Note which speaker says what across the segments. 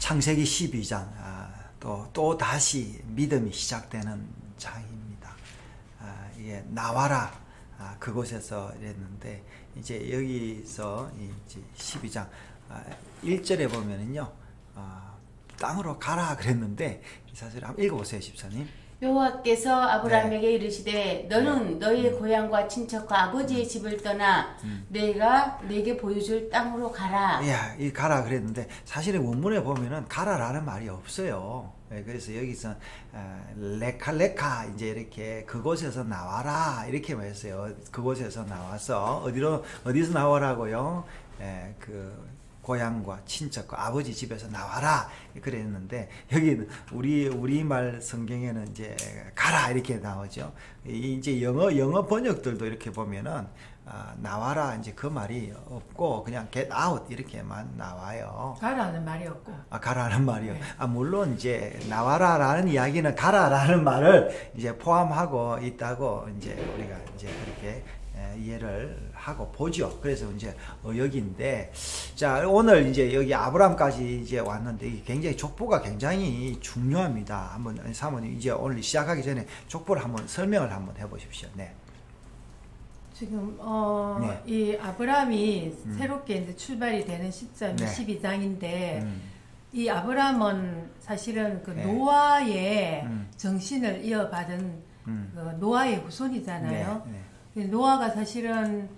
Speaker 1: 창세기 12장 또 다시 믿음이 시작되는 장입니다. 이게 나와라 그곳에서 이랬는데 이제 여기서 이제 12장 1절에 보면은요 땅으로 가라 그랬는데 사실 한번 읽어보세요 집사님.
Speaker 2: 여호와께서 아브라함에게 이르시되 너는 너희의 고향과 친척과 아버지의 집을 떠나 내가 내게 보여줄 땅으로 가라.
Speaker 1: 야, 이 가라 그랬는데 사실은 원문에 보면은 가라라는 말이 없어요. 그래서 여기서 레카 이제 이렇게 그곳에서 나와라 이렇게 말했어요. 그곳에서 나와서 어디서 나와라고요? 그 고향과 친척과 아버지 집에서 나와라 그랬는데 여기 우리말 성경에는 이제 가라 이렇게 나오죠. 이제 영어 번역들도 이렇게 보면은 나와라 이제 그 말이 없고 그냥 get out 이렇게만 나와요.
Speaker 3: 가라는 말이 없고.
Speaker 1: 가라는 말이요.
Speaker 3: 네.
Speaker 1: 물론 이제 나와라라는 이야기는 가라라는 말을 이제 포함하고 있다고 이제 우리가 이제 그렇게 이해를 하고 보죠. 그래서 이제 여기인데, 자 오늘 이제 여기 아브라함까지 이제 왔는데 이게 굉장히 족보가 굉장히 중요합니다. 한번 사모님 이제 오늘 시작하기 전에 족보를 한번 설명을 한번 해보십시오. 네.
Speaker 3: 지금
Speaker 1: 네.
Speaker 3: 이 아브라함이 새롭게 이제 출발이 되는 시점이
Speaker 1: 네.
Speaker 3: 12장인데 이 아브라함은 사실은 그
Speaker 1: 네.
Speaker 3: 노아의 정신을 이어받은 그 노아의 후손이잖아요.
Speaker 1: 네.
Speaker 3: 노아가 사실은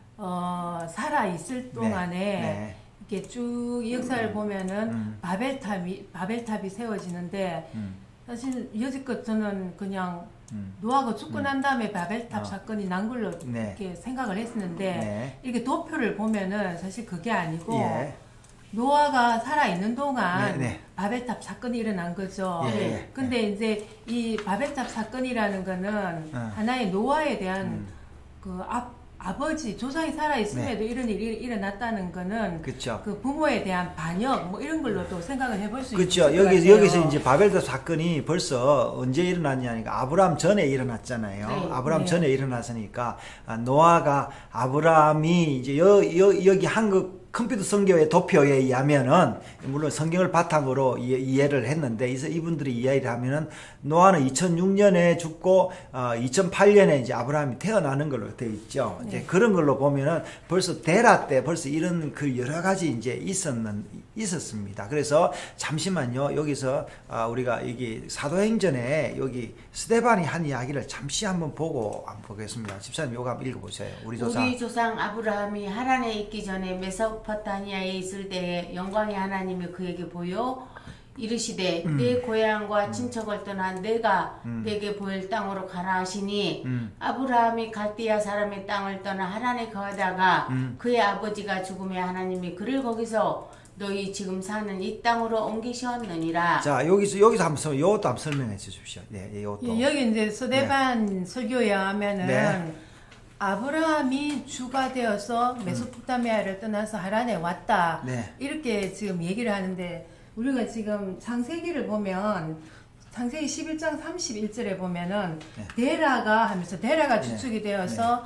Speaker 3: 살아 있을 동안에
Speaker 1: 네.
Speaker 3: 이렇게 쭉 이 역사를 보면은 바벨탑이 세워지는데 사실 여지껏 저는 그냥 노아가 죽고 난 다음에 바벨탑 사건이 난 걸로
Speaker 1: 네.
Speaker 3: 이렇게 생각을 했었는데
Speaker 1: 네.
Speaker 3: 이렇게 도표를 보면은 사실 그게 아니고
Speaker 1: 예.
Speaker 3: 노아가 살아 있는 동안
Speaker 1: 네.
Speaker 3: 바벨탑 사건이 일어난 거죠.
Speaker 1: 예.
Speaker 3: 근데 이제 이 바벨탑 사건이라는 거는 하나의 노아에 대한 그 아버지 조상이 살아 있음에도 이런 일이 일어났다는 거는
Speaker 1: 그쵸.
Speaker 3: 그 부모에 대한 반역 뭐 이런 걸로도 생각을 해볼 수
Speaker 1: 그렇죠.
Speaker 3: 있을 것 같아요.
Speaker 1: 여기서 이제 바벨탑 사건이 벌써 언제 일어났냐니까 아브라함 전에 일어났잖아요.
Speaker 2: 네.
Speaker 1: 아브라함
Speaker 3: 네.
Speaker 1: 전에 일어났으니까 노아가 아브라함이 이제 여기 한국 컴퓨터 성경의 도표에 의하면은 물론 성경을 바탕으로 이해를 했는데 이분들이 이해를 하면은 노아는 2006년에 죽고 2008년에 이제 아브라함이 태어나는 걸로 되어 있죠.
Speaker 3: 네.
Speaker 1: 이제 그런 걸로 보면은 벌써 데라 때 벌써 이런 그 여러 가지 이제 있었습니다. 그래서 잠시만요. 여기서 우리가 여기 사도행전에 여기 스데반이 한 이야기를 잠시 한번 보겠습니다. 집사님 요거 한번 읽어보세요. 우리
Speaker 2: 조상 아브라함이 하란에 있기 전에 메소포타미아에 있을 때에 영광의 하나님이 그에게 보여 이르시되 내 고향과 친척을 떠나 내가 내게 보일 땅으로 가라 하시니 아브라함이 갈대아 사람의 땅을 떠나 하란에 거하다가 그의 아버지가 죽음에 하나님이 그를 거기서 너희 지금 사는 이 땅으로 옮기셨느니라.
Speaker 1: 자 여기서 한번 이것도 한번 설명해 주십시오. 네, 이것도.
Speaker 3: 여기 이제 스데반 설교에 하면은
Speaker 1: 네.
Speaker 3: 아브라함이 주가 되어서 메소포타미아를 떠나서 하란에 왔다.
Speaker 1: 네.
Speaker 3: 이렇게 지금 얘기를 하는데 우리가 지금 창세기를 보면 창세기 11장 31절에 보면은 데라가 하면서 데라가 주축이 되어서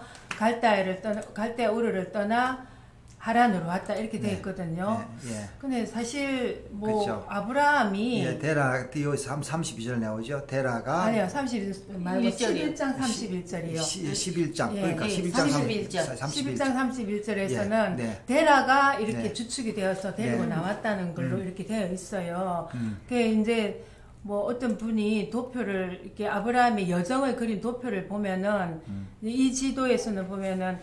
Speaker 3: 갈대아 우르를 떠나 하란으로 왔다 이렇게 되어 있거든요. 근데 사실 뭐
Speaker 1: 그쵸.
Speaker 3: 아브라함이
Speaker 1: 데라 여기 32절 나오죠. 데라가
Speaker 3: 아니요 31장 말고 11장 31절이요.
Speaker 1: 11장 그러니까
Speaker 3: 11장 31절에서는 데라가 이렇게 주축이 되어서 데리고 나왔다는 걸로 이렇게 되어 있어요. 그 이제 뭐 어떤 분이 도표를 이렇게 아브라함의 여정을 그린 도표를 보면은 이 지도에서는 보면은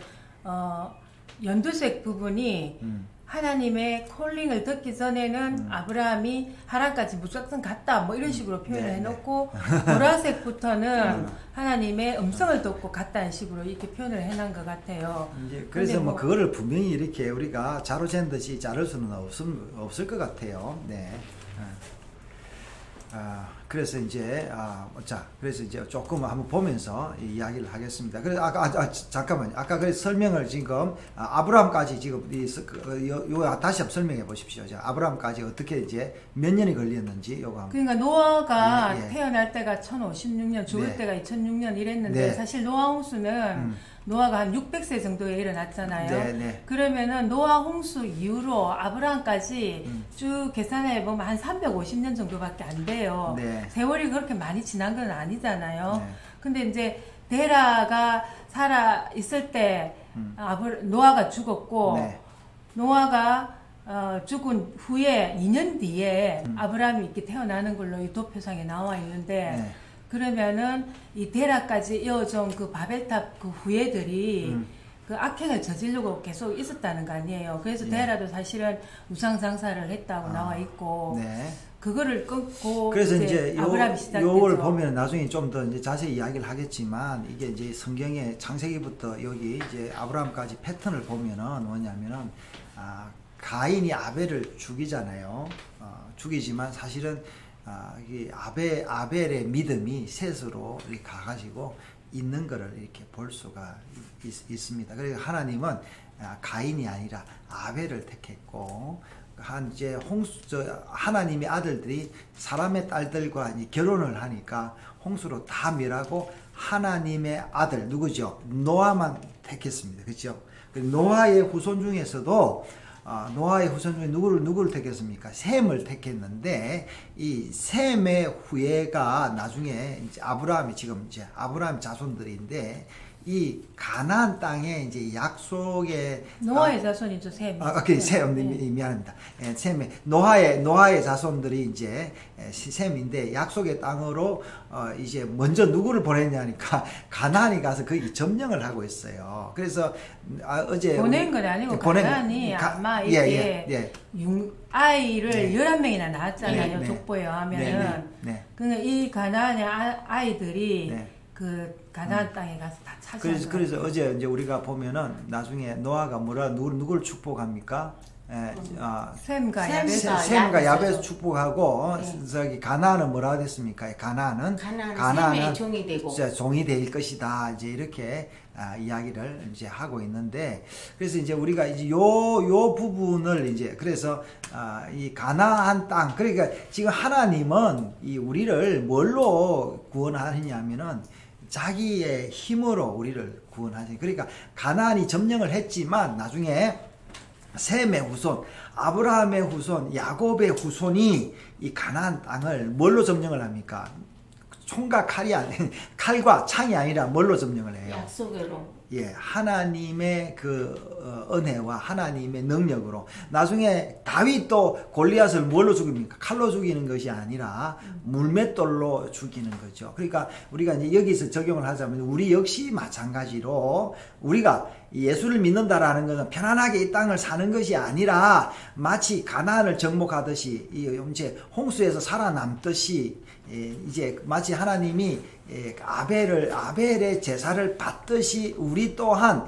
Speaker 3: 연두색 부분이 하나님의 콜링을 듣기 전에는 아브라함이 하란까지 무작정 갔다 뭐 이런 식으로 표현을 해놓고 보라색부터는 하나님의 음성을 듣고 갔다는 식으로 이렇게 표현을 해놓은 것 같아요.
Speaker 1: 이제 그래서 뭐 그거를 분명히 이렇게 우리가 자로 잰 듯이 자를 수는 없을 것 같아요. 네. 그래서 이제 그래서 이제 조금 한번 보면서 이야기를 하겠습니다. 그래서 잠깐만요. 아까 그 설명을 지금 아브라함까지 지금 다시 한번 설명해 보십시오. 아브라함까지 어떻게 이제 몇 년이 걸렸는지 요거 한번.
Speaker 3: 그러니까 노아가 태어날 때가 1056년, 죽을 때가 2006년 이랬는데 사실 노아 홍수는 노아가 한 600세 정도에 일어났잖아요.
Speaker 1: 네, 네.
Speaker 3: 그러면은 노아 홍수 이후로 아브라함까지 쭉 계산해 보면 한 350년 정도밖에 안 돼요.
Speaker 1: 네.
Speaker 3: 세월이 그렇게 많이 지난 건 아니잖아요.
Speaker 1: 네.
Speaker 3: 근데 이제 데라가 살아 있을 때 노아가 죽었고
Speaker 1: 네.
Speaker 3: 노아가 죽은 후에 2년 뒤에 아브라함이 이렇게 태어나는 걸로 이 도표상에 나와 있는데
Speaker 1: 네.
Speaker 3: 그러면은 이 데라까지 이어져 온 그 바벨탑 그 후예들이 그 악행을 저지르고 계속 있었다는 거 아니에요. 그래서 데라도 사실은 우상 장사를 했다고 나와 있고
Speaker 1: 네.
Speaker 3: 그거를 끊고
Speaker 1: 그래서 이제
Speaker 3: 아브라함이 시작되죠.
Speaker 1: 요걸 보면 나중에 좀 더 이제 자세히 이야기를 하겠지만 이게 이제 성경의 창세기부터 여기 이제 아브라함까지 패턴을 보면은 뭐냐면은 가인이 아벨을 죽이잖아요. 죽이지만 사실은 이 아벨의 믿음이 셋으로 이렇게 가가지고 있는 거를 이렇게 볼 수가 있습니다. 그래서 하나님은 가인이 아니라 아벨을 택했고 이제 하나님의 아들들이 사람의 딸들과 이제 결혼을 하니까 홍수로 다 멸하고 하나님의 아들 누구죠? 노아만 택했습니다. 그렇죠? 노아의 후손 중에서도 노아의 후손 중에 누구를 택했습니까? 셈을 택했는데 이 셈의 후예가 나중에 이제 아브라함이 지금 이제 아브라함 자손들인데 이 가나안 땅에 이제 약속의
Speaker 3: 노아의 자손이죠, 셈.
Speaker 1: 셈 미안합니다. 셈의 노아의 자손들이 이제 셈인데 약속의 땅으로 이제 먼저 누구를 보냈냐니까 가나안이 가서 거기 점령을 하고 있어요. 그래서 어제
Speaker 3: 보낸 건 아니고 가나안이 아마 이렇게 아이를 11명이나 낳았잖아요.
Speaker 1: 네.
Speaker 3: 족보에 의하면은. 그러니까 이 가나안의 아이들이 그 가나안 땅에 가서 다 찾아온
Speaker 1: 그래서 어제 이제 우리가 보면은 나중에 노아가 누구를 축복합니까? 셈과 야벳 축복하고 저기 가나안은 뭐라 됐습니까? 가나안은
Speaker 2: 셈의 종이 되고
Speaker 1: 종이 될 것이다. 이제 이렇게 이야기를 이제 하고 있는데 그래서 이제 우리가 이제 요 부분을 이제 그래서 이 가나안 땅 그러니까 지금 하나님은 이 우리를 뭘로 구원하느냐면은 자기의 힘으로 우리를 구원하지. 그러니까 가나안이 점령을 했지만 나중에 셈의 후손, 아브라함의 후손, 야곱의 후손이 이 가나안 땅을 뭘로 점령을 합니까? 총과 칼과 창이 아니라 뭘로 점령을 해요?
Speaker 2: 약속으로.
Speaker 1: 하나님의 그 은혜와 하나님의 능력으로. 나중에 다윗도 골리앗을 뭘로 죽입니까? 칼로 죽이는 것이 아니라 물맷돌로 죽이는 거죠. 그러니까 우리가 이제 여기서 적용을 하자면 우리 역시 마찬가지로 우리가 예수를 믿는다라는 것은 편안하게 이 땅을 사는 것이 아니라 마치 가나안을 정복하듯이 이제 홍수에서 살아남듯이 이제 마치 하나님이 아벨의 제사를 받듯이 우리 또한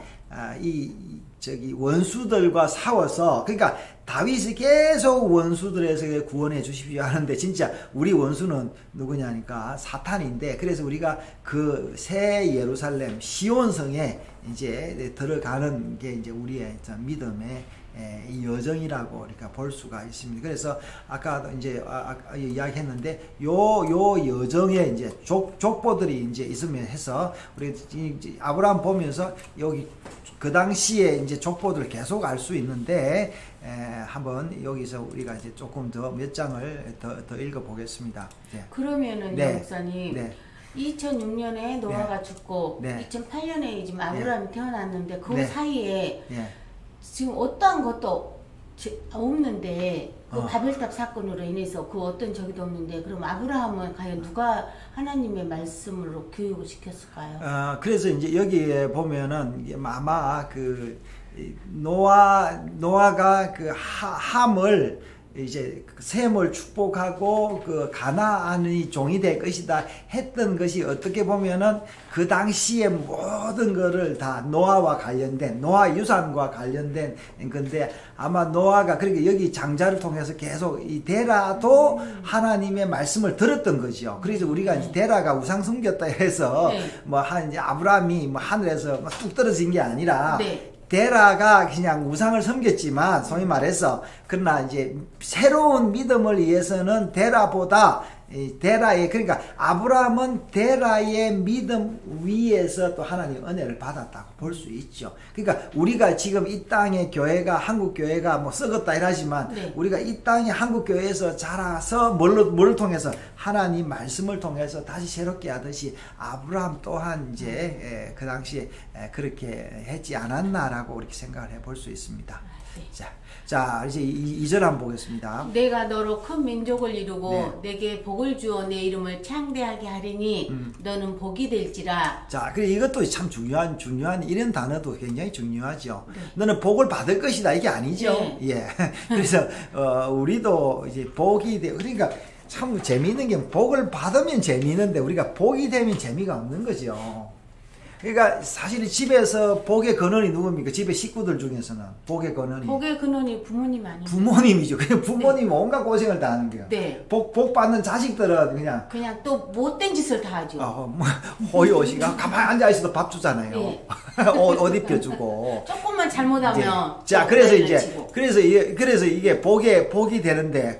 Speaker 1: 원수들과 싸워서 그러니까 다윗이 계속 원수들에서 구원해 주십시오 하는데 진짜 우리 원수는 누구냐니까 사탄인데 그래서 우리가 그 새 예루살렘 시온성에 이제 들어가는 게 이제 우리의 믿음의 이 여정이라고 우리가 볼 수가 있습니다. 그래서 아까 이제 이야기했는데 요 여정에 이제 족보들이 이제 있으면 해서 우리 아브라함 보면서 여기 그 당시에 이제 족보들을 계속 알 수 있는데 한번 여기서 우리가 이제 조금 더 몇 장을 더 읽어 보겠습니다.
Speaker 2: 그러면은 목사님 2006년에 노아가 죽고 2008년에 지금 아브라함이 태어났는데 그 사이에 지금 어떠한 것도 없는데 그 바벨탑 사건으로 인해서 그 어떤 적이도 없는데 그럼 아브라함은 과연 누가 하나님의 말씀으로 교육을 시켰을까요?
Speaker 1: 그래서 이제 여기에 보면은 아마 그 노아가 그 함을 이제 셈을 축복하고 그 가나안의 종이 될 것이다 했던 것이 어떻게 보면은 그 당시의 모든 거를 다 노아와 관련된 노아 유산과 관련된 건데 아마 노아가 그러니까 여기 장자를 통해서 계속 이 데라도 하나님의 말씀을 들었던 거죠. 그래서 우리가 이제 데라가 우상 섬겼다 해서 이제 아브라함이 하늘에서 뚝 떨어진 게 아니라 데라가 그냥 우상을 섬겼지만 소위 말해서 그러나 이제 새로운 믿음을 위해서는 데라보다 데라의, 그러니까 아브라함은 데라의 믿음 위에서 또 하나님 은혜를 받았다고 볼 수 있죠. 그러니까 우리가 지금 이 땅의 교회가, 한국 교회가 뭐 썩었다 이러지만
Speaker 2: 네.
Speaker 1: 우리가 이 땅의 한국 교회에서 자라서 뭘 통해서 하나님 말씀을 통해서 다시 새롭게 하듯이 아브라함 또한 이제 그 당시에 그렇게 했지 않았나라고 이렇게 생각을 해볼 수 있습니다.
Speaker 2: 네.
Speaker 1: 자 이제 2절 한번 보겠습니다.
Speaker 2: 내가 너로 큰 민족을 이루고
Speaker 1: 네.
Speaker 2: 내게 복을 주어 내 이름을 창대하게 하리니 너는 복이 될지라.
Speaker 1: 자, 그래 이것도 참 중요한 이런 단어도 굉장히 중요하죠.
Speaker 2: 네.
Speaker 1: 너는 복을 받을 것이다 이게 아니죠.
Speaker 2: 네.
Speaker 1: 예. 그래서 우리도 이제 복이 돼. 그러니까 참 재미있는 게 복을 받으면 재미있는데 우리가 복이 되면 재미가 없는 거죠. 그러니까 사실 집에서 복의 근원이 누굽니까? 집의 식구들 중에서는 복의 근원이
Speaker 2: 복의 근원이 부모님 아니에요?
Speaker 1: 부모님이죠. 그냥 부모님 온갖 고생을 다 하는 거예요.
Speaker 2: 네.
Speaker 1: 복 받는 자식들은 그냥
Speaker 2: 또 못된 짓을 다 하죠.
Speaker 1: 호의호식아 가만히 앉아 있어도 밥 주잖아요.
Speaker 2: 네.
Speaker 1: 옷 입혀주고.
Speaker 2: 조금만 잘못하면.
Speaker 1: 자, 그래서 이게 복이 되는데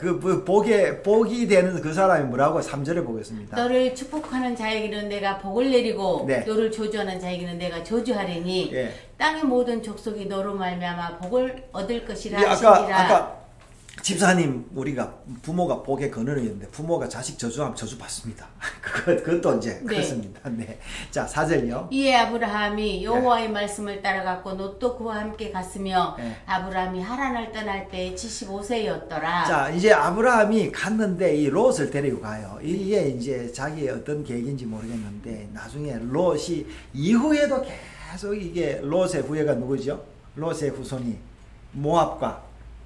Speaker 1: 복이 되는 그 사람이 뭐라고 3절에 보겠습니다.
Speaker 2: 너를 축복하는 자에게는 내가 복을 내리고
Speaker 1: 네.
Speaker 2: 너를 저주하는 자에게는 내가 저주하리니
Speaker 1: 예.
Speaker 2: 땅의 모든 족속이 너로 말미암아 복을 얻을 것이라
Speaker 1: 예,
Speaker 2: 하시니라.
Speaker 1: 아까 집사님 우리가 부모가 복의 근원이었는데 부모가 자식 저주하면 저주 받습니다. 그것도 이제
Speaker 2: 네.
Speaker 1: 그렇습니다. 네. 자, 4절요.
Speaker 2: 이에 아브라함이 여호와의 말씀을 따라갔고 롯도 그와 함께 갔으며
Speaker 1: 네.
Speaker 2: 아브라함이 하란을 떠날 때 75세였더라.
Speaker 1: 자, 이제 아브라함이 갔는데 이 롯을 데리고 가요. 이게 이제 자기의 어떤 계획인지 모르겠는데 나중에 롯이 이후에도 계속 이게 롯의 후예가 누구죠? 롯의 후손이 모압과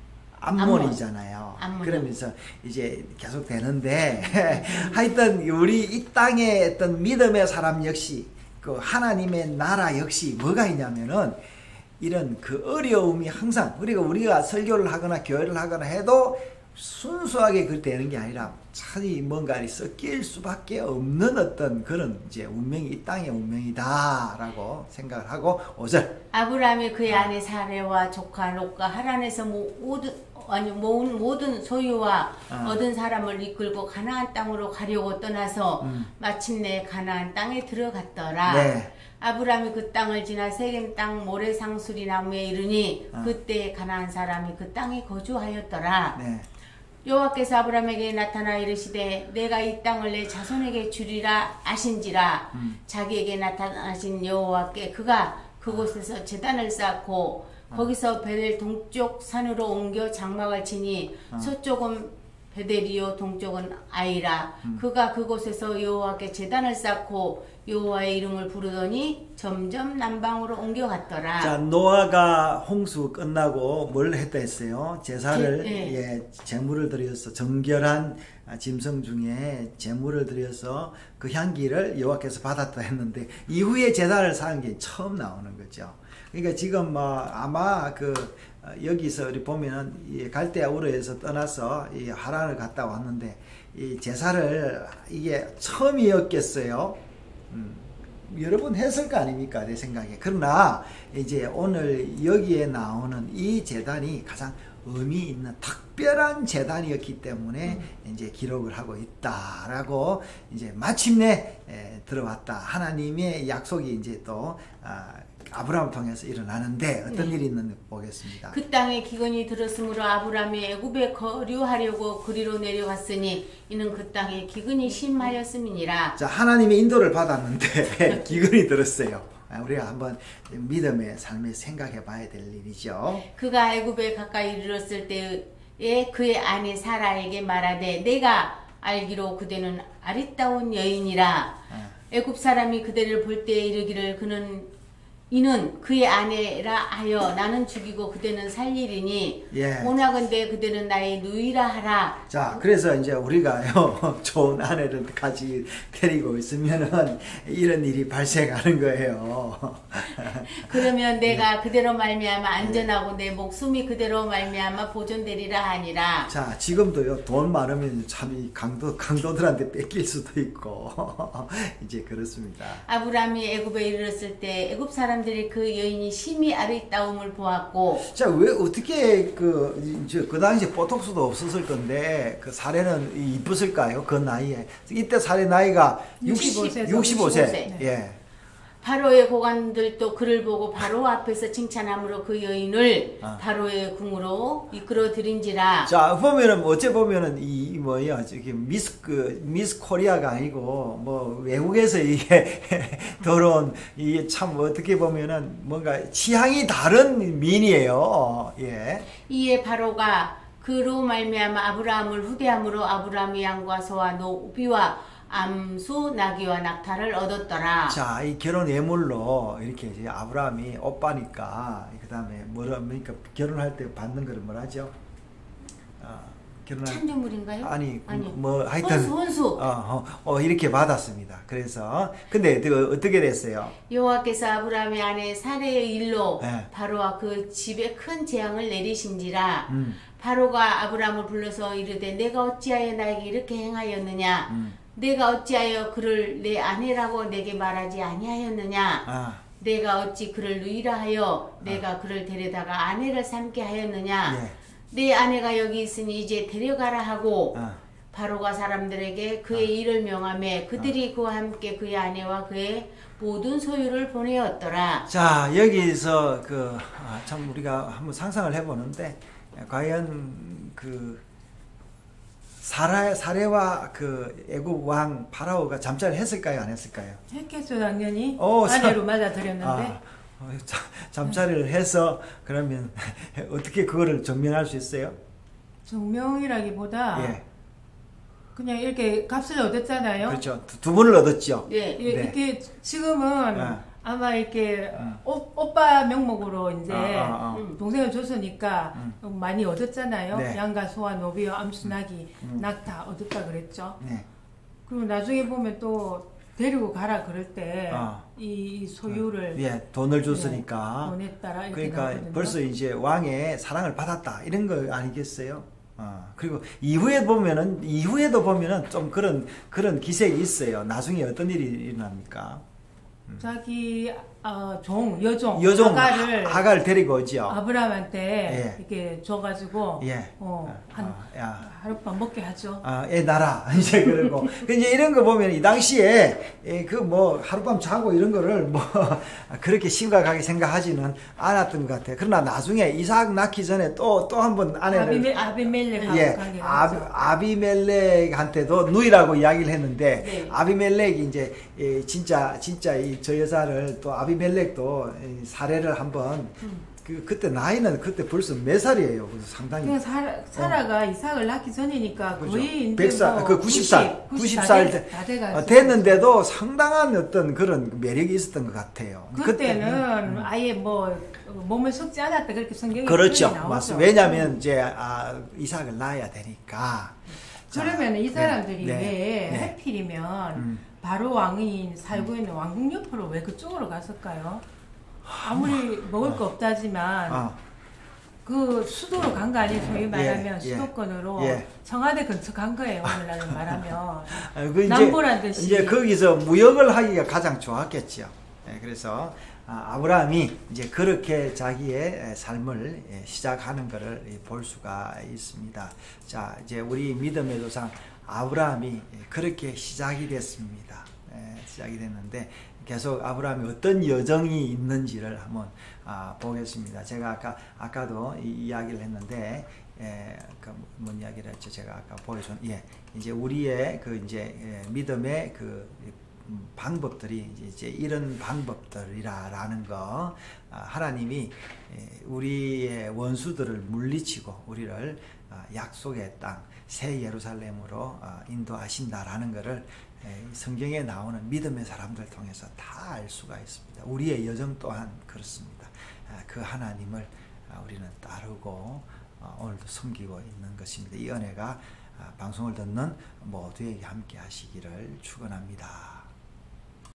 Speaker 1: 암몬이잖아요.
Speaker 2: 암몬.
Speaker 1: 그러면서 이제 계속 되는데 하여튼 우리 이 땅의 어떤 믿음의 사람 역시 그 하나님의 나라 역시 뭐가 있냐면은 이런 그 어려움이 항상 우리가 설교를 하거나 교회를 하거나 해도 순수하게 그렇게 되는 게 아니라 차라리 뭔가 섞일 수밖에 없는 어떤 그런 이제 운명이 이 땅의 운명이다라고 생각을 하고 5절.
Speaker 2: 아브라함이 그의 아내 사레와 조카 롯과 하란에서 모은 모든 소유와 얻은 사람을 이끌고 가나안 땅으로 가려고 떠나서 마침내 가나안 땅에 들어갔더라.
Speaker 1: 네.
Speaker 2: 아브라함이 그 땅을 지나 세겜 땅 모래상수리 나무에 이르니 그때 가나안 사람이 그 땅에 거주하였더라.
Speaker 1: 네.
Speaker 2: 여호와께서 아브라함에게 나타나 이르시되 내가 이 땅을 내 자손에게 주리라 하신지라. 자기에게 나타나신 여호와께 그가 그곳에서 제단을 쌓고 거기서 베델 동쪽 산으로 옮겨 장막을 치니 서쪽은 베델이요 동쪽은 아이라. 그가 그곳에서 여호와께 제단을 쌓고 여호와의 이름을 부르더니 점점 남방으로 옮겨갔더라.
Speaker 1: 자, 노아가 홍수 끝나고 뭘 했다 했어요? 제사를 제물을 드려서 정결한 짐승 중에 제물을 드려서 그 향기를 여호와께서 받았다 했는데 이후에 제단을 쌓은 게 처음 나오는 거죠. 그러니까 지금 아마 여기서 우리 보면은 이 갈대아 우르에서 떠나서 이 하란을 갔다 왔는데 이 제사를 이게 처음이었겠어요. 여러 번 했을 거 아닙니까? 내 생각에. 그러나 이제 오늘 여기에 나오는 이 제단이 가장 의미 있는 특별한 제단이었기 때문에 이제 기록을 하고 있다라고 이제 마침내 들어왔다. 하나님의 약속이 이제 또 아브라함을 통해서 일어나는데 어떤 일이 있는지 보겠습니다.
Speaker 2: 그 땅에 기근이 들었으므로 아브라함이 애굽에 거류하려고 그리로 내려갔으니 이는 그 땅에 기근이 심하였음이니라.
Speaker 1: 자, 하나님의 인도를 받았는데 기근이 들었어요. 우리가 한번 믿음의 삶에 생각해 봐야 될 일이죠.
Speaker 2: 그가 애굽에 가까이 이르렀을 때에 그의 아내 사라에게 말하되 내가 알기로 그대는 아리따운 여인이라. 애굽 사람이 그대를 볼 때에 이르기를 이는 그의 아내라 하여 나는 죽이고 그대는 살리리니 원하건대 그대는 나의 누이라 하라.
Speaker 1: 자, 그래서 이제 우리가요 좋은 아내를 같이 데리고 있으면은 이런 일이 발생하는 거예요.
Speaker 2: 그러면 내가 그대로 말미암아 안전하고 내 목숨이 그대로 말미암아 보존되리라 하니라.
Speaker 1: 자, 지금도요 돈 많으면 참 이 강도들한테 뺏길 수도 있고 이제 그렇습니다.
Speaker 2: 아브라함이 애굽에 이르렀을 때 애굽 사람 사람들이 그 여인이 심히 아리따움을 보았고.
Speaker 1: 자, 왜 어떻게 그 당시에 보톡스도 없었을 건데 그 사례는 이뻤을까요? 그 나이에. 이때 사례 나이가 65세. 65세. 예.
Speaker 2: 바로의 고관들도 그를 보고 바로 앞에서 칭찬함으로 그 여인을 바로의 궁으로 이끌어 들인지라.
Speaker 1: 자, 보면은 어째 보면은 이 뭐야 저기 미스 코리아가 아니고 뭐 외국에서 이게 들어온 이게 참 어떻게 보면은 뭔가 취향이 다른 민이에요. 예.
Speaker 2: 이에 바로가 그로 말미암아 아브라함을 후대함으로 아브라함이 양과 소와 노비와 암수 나귀와 낙타를 얻었더라.
Speaker 1: 자, 이 결혼 예물로 이렇게 이제 아브라함이 오빠니까 그다음에 그러니까 결혼할 때 받는 거를 뭐라죠?
Speaker 2: 찬조물인가요?
Speaker 1: 아니 뭐 하여튼
Speaker 2: 혼수.
Speaker 1: 이렇게 받았습니다. 그래서 근데 어떻게 됐어요?
Speaker 2: 여호와께서 아브라함의 아내 사레의 일로
Speaker 1: 네.
Speaker 2: 바로와 그 집에 큰 재앙을 내리신지라. 바로가 아브라함을 불러서 이르되 내가 어찌하여 나에게 이렇게 행하였느냐? 내가 어찌하여 그를 내 아내라고 내게 말하지 아니하였느냐? 내가 어찌 그를 누이라 하여 내가 그를 데려다가 아내를 삼게 하였느냐?
Speaker 1: 예.
Speaker 2: 내 아내가 여기 있으니 이제 데려가라 하고 바로가 사람들에게 그의 일을 명하며 그들이 그와 함께 그의 아내와 그의 모든 소유를 보내었더라.
Speaker 1: 자, 여기서 참 우리가 한번 상상을 해보는데 과연 사례와 그 애국 왕 파라오가 잠자를 했을까요, 안 했을까요?
Speaker 3: 했겠죠, 당연히. 아내로 맞아들였는데.
Speaker 1: 잠자리를 해서 그러면 어떻게 그거를 증명할 수 있어요?
Speaker 3: 증명이라기보다
Speaker 1: 예.
Speaker 3: 그냥 이렇게 값을 얻었잖아요.
Speaker 1: 그렇죠. 두 분을 얻었죠.
Speaker 2: 네.
Speaker 3: 이렇게 지금은 아마 이렇게 오빠 명목으로 이제 동생을 줬으니까 많이 얻었잖아요.
Speaker 1: 네.
Speaker 3: 양가 소와 노비와 암수나기 낙타 얻었다 그랬죠.
Speaker 1: 네.
Speaker 3: 그리고 나중에 보면 또 데리고 가라 그럴 때 이 소유를
Speaker 1: 돈을 줬으니까
Speaker 3: 보냈다라 이렇게
Speaker 1: 그러니까
Speaker 3: 나오거든요.
Speaker 1: 벌써 이제 왕의 사랑을 받았다 이런 거 아니겠어요? 그리고 이후에도 보면은 좀 그런 기색이 있어요. 나중에 어떤 일이 일어납니까?
Speaker 3: 자기 여종
Speaker 1: 아가를 데리고 오죠.
Speaker 3: 아브라함한테 이렇게 줘가지고 하룻밤 먹게 하죠.
Speaker 1: 애 나라 이제 그러고 이제 이런 거 보면 이 당시에 하룻밤 자고 이런 거를 그렇게 심각하게 생각하지는 않았던 것 같아요. 그러나 나중에 이삭 낳기 전에 또 한 번 아내를
Speaker 3: 아비멜렉하고
Speaker 1: 아비멜렉한테도 누이라고 이야기를 했는데
Speaker 2: 네.
Speaker 1: 아비멜렉이 이제 진짜 저 여자를 또 아비멜렉도 사례를 한번 그때 나이는 그때 벌써 몇 살이에요? 그래서 상당히.
Speaker 3: 사라가 이삭을 낳기 전이니까
Speaker 1: 그렇죠.
Speaker 3: 거의
Speaker 1: 100살, 90살
Speaker 3: 다 돼가지고.
Speaker 1: 됐는데도 상당한 어떤 그런 매력이 있었던 것 같아요.
Speaker 3: 그때는 아예 몸을 썩지 않았다 그렇게 성경에
Speaker 1: 그렇죠.
Speaker 3: 나오죠.
Speaker 1: 맞습니다. 왜냐하면 이제 이삭을 낳아야 되니까.
Speaker 3: 그러면 이 사람들이 왜 해필이면 바로 왕이 살고 있는 왕궁 옆으로 왜 그쪽으로 갔을까요? 아무리 먹을 거 없다지만 그 수도로 간 거 아니에요? 소위 말하면 수도권으로 청와대 근처 간 거예요. 오늘날로 말하면 남보란 듯이
Speaker 1: 이제 거기서 무역을 하기가 가장 좋았겠죠. 그래서 아브라함이 이제 그렇게 자기의 삶을 시작하는 것을 볼 수가 있습니다. 자, 이제 우리 믿음의 조상 아브라함이 그렇게 시작이 됐습니다. 시작이 됐는데 계속 아브라함이 어떤 여정이 있는지를 한번 보겠습니다. 제가 아까도 이야기를 했는데 뭔 이야기를 했죠? 제가 아까 보여준 이제 우리의 믿음의 방법들이 이제 이런 방법들이라는 거 하나님이 우리의 원수들을 물리치고 우리를 약속의 땅 새 예루살렘으로 인도하신다라는 것을 성경에 나오는 믿음의 사람들 통해서 다 알 수가 있습니다. 우리의 여정 또한 그렇습니다. 그 하나님을 우리는 따르고 오늘도 섬기고 있는 것입니다. 이 은혜가 방송을 듣는 모두에게 함께 하시기를 축원합니다.